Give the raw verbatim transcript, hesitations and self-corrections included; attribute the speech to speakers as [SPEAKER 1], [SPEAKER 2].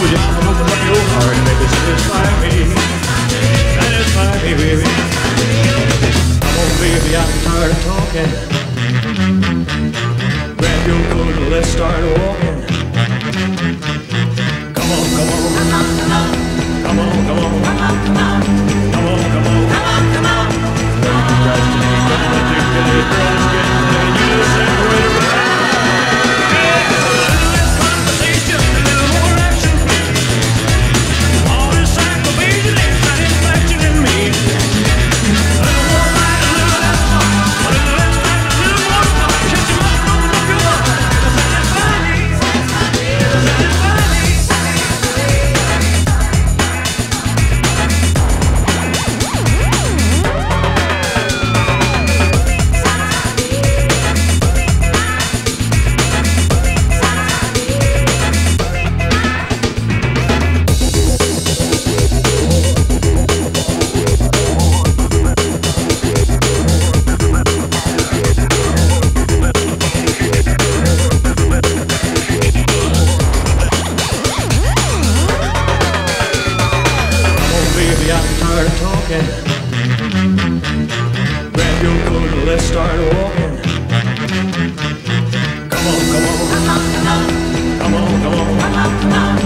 [SPEAKER 1] down and open up your heart, baby, satisfy me, satisfy me, baby. Come on, baby, I'm tired of talking. Grab your coat and let's start walking. Come on, come on, come on, come on, come on, come on, come on, come on, come on, come on, come on. Don't procrastinate, don't articulate, girls get ready, you just separate right. Grab your coat and let's start walking. Come on, come on, come on, come on, come on, come on, come on, come on.